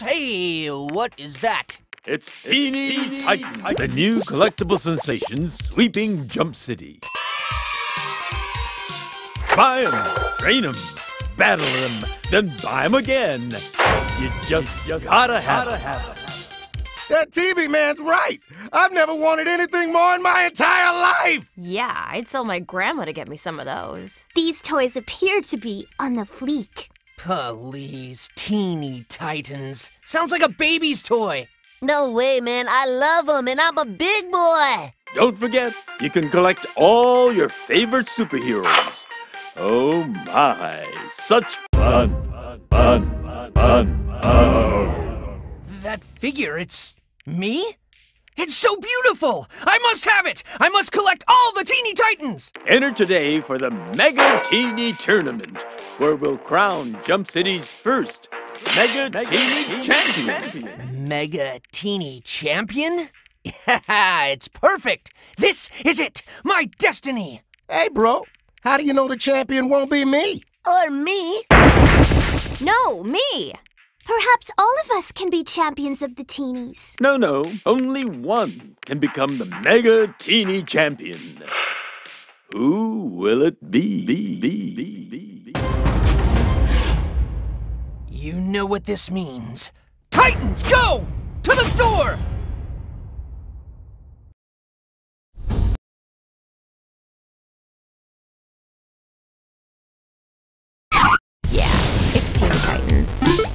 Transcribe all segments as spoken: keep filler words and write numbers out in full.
Hey, what is that? It's Teeny Titan, the new collectible sensation sweeping Jump City. Buy 'em, train 'em, battle 'em, then buy 'em again. You just, just gotta have 'em. That T V man's right. I've never wanted anything more in my entire life. Yeah, I'd tell my grandma to get me some of those. These toys appear to be on the fleek. Please, Teeny Titans. Sounds like a baby's toy. No way, man. I love them, and I'm a big boy. Don't forget, you can collect all your favorite superheroes. Oh my, such fun, fun, fun, fun, fun. That figure, it's me? It's so beautiful! I must have it! I must collect all the Teeny Titans! Enter today for the Mega Teeny Tournament, where we'll crown Jump City's first Mega, Mega Teeny, Teeny Champion. Champion. Mega Teeny Champion? Yeah, it's perfect! This is it! My destiny! Hey, bro, how do you know the champion won't be me? Or me. No, me! Perhaps all of us can be champions of the teenies. No, no, only one can become the Mega Teeny Champion. Who will it be? be, be, be, be, be? You know what this means. Titans, go! To the store! Yeah, it's Teeny Titans.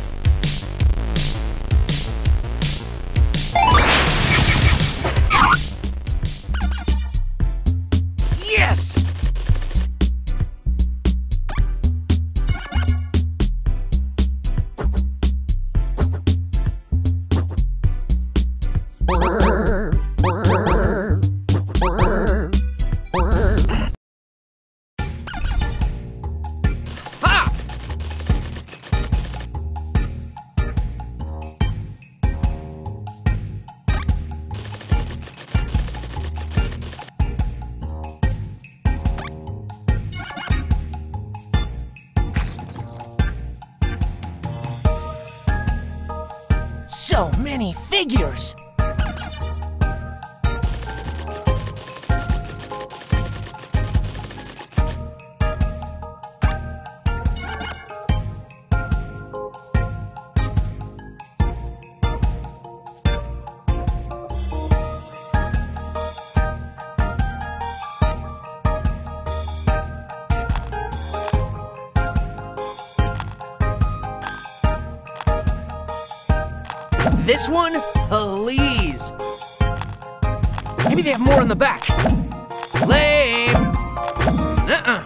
Yes! Ha! So many figures! This one, please. Maybe they have more in the back. Lame. Uh-uh.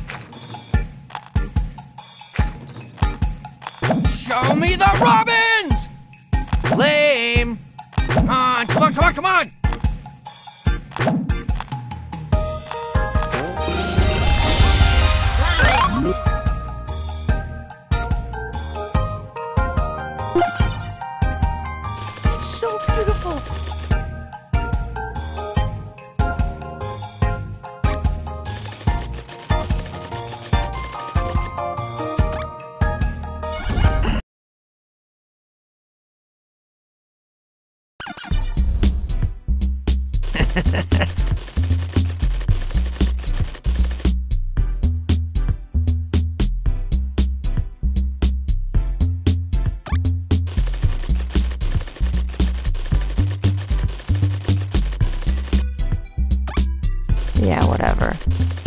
Show me the Robins! Lame. Come on, come on, come on, come on! So beautiful. Yeah, whatever.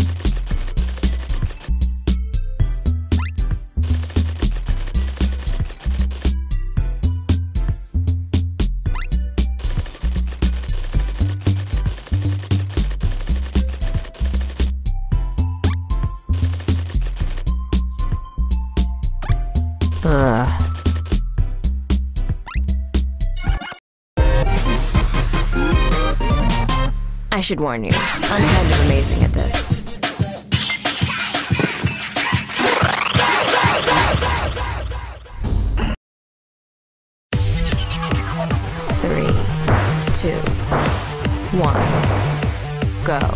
Ugh. I should warn you, I'm kind of amazing at this. Three, two, one, go.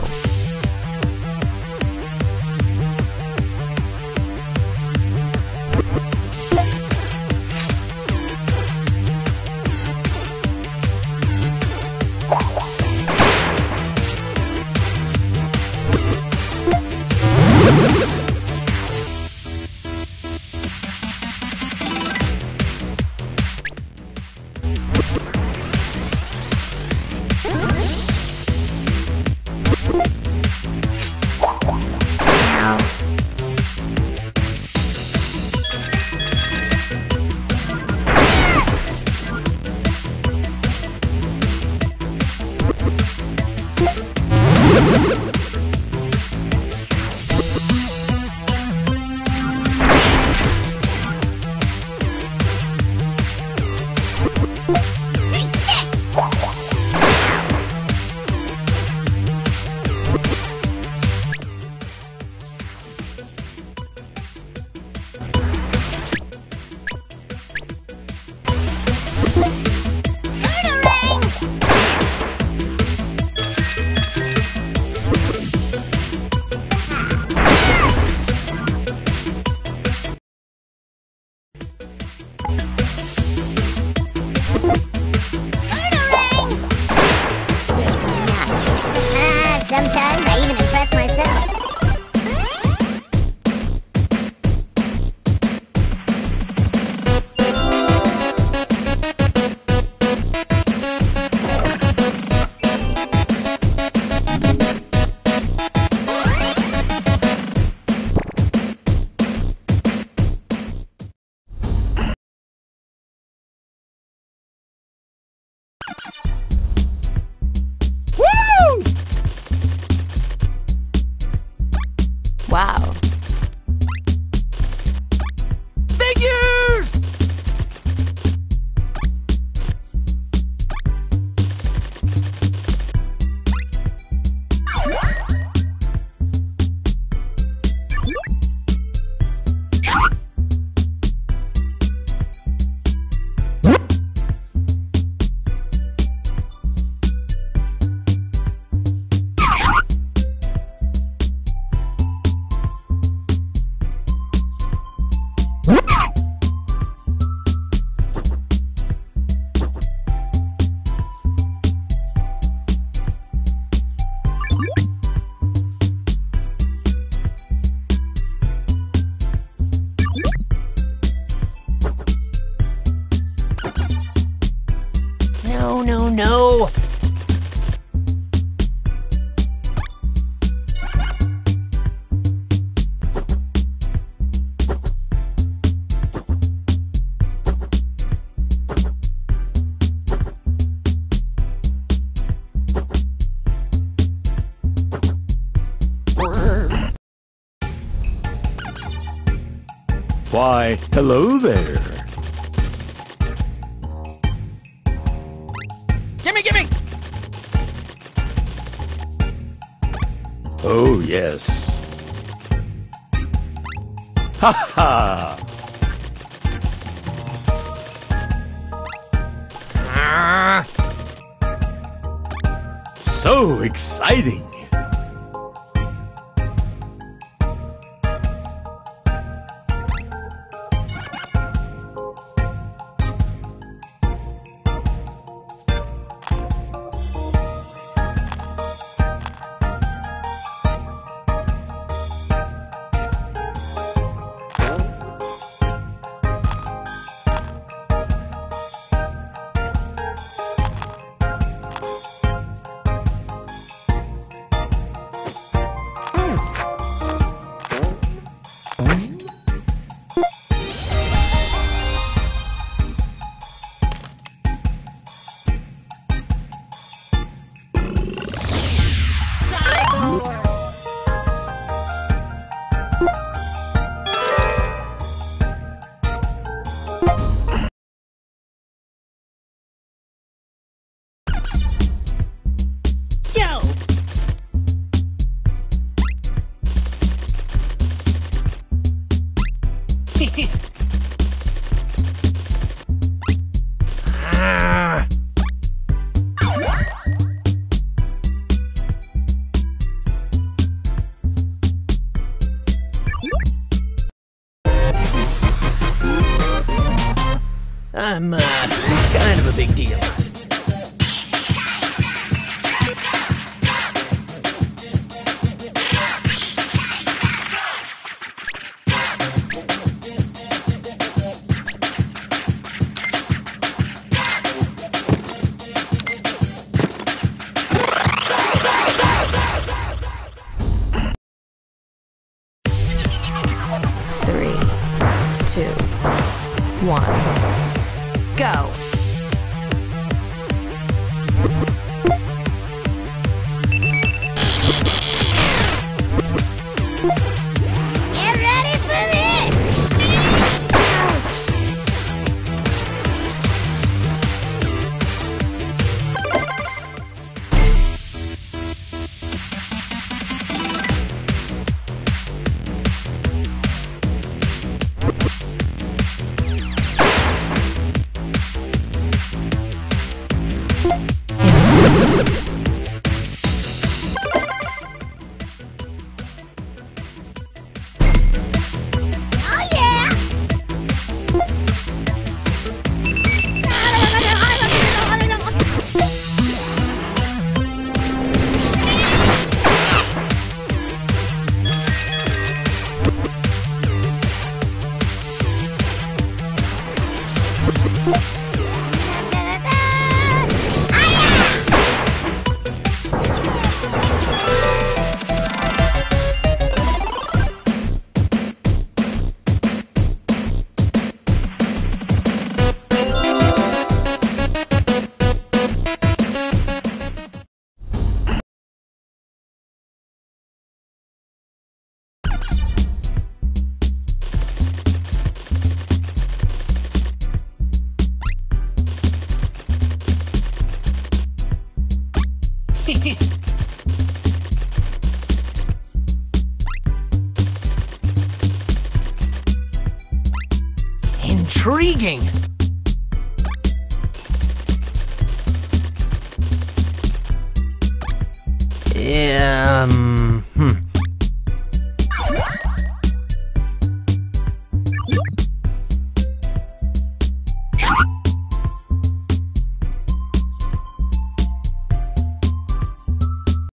Wow. Figures! No, no, no! Why, hello there. Gimme, gimme! Oh, yes. Ha ha! Ah, So exciting! ah. I'm, uh, kind of a big deal. Three, two, one, go. Get ready for this! Intriguing. Um...